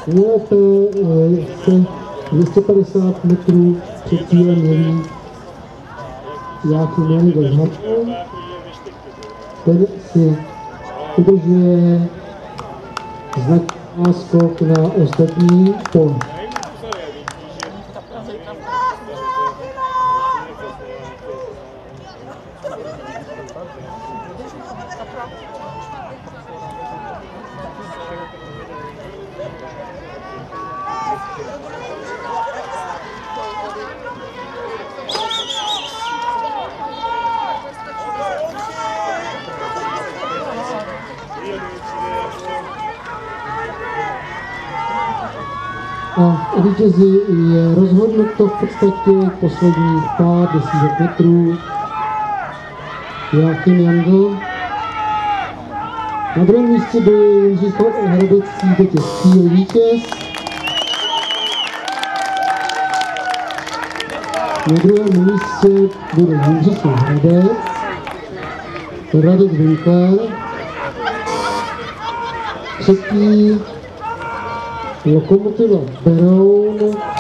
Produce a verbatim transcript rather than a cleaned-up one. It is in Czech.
Nejlépe se dvě stě padesát metrů před cílem jeví Jáchym Jandl. Ten si udržuje značný náskok na ostatní pole. A o vítězi je rozhodnuto v podstatě posledních pár desítek metrů Jáchym Jandl. Na druhém místě byl Jindřich Hradecký, teď je skvělý vítěz. Na druhém místě bude Jindřich Hradec, Radek Winkler. Třetí Lokomotiva Beroun.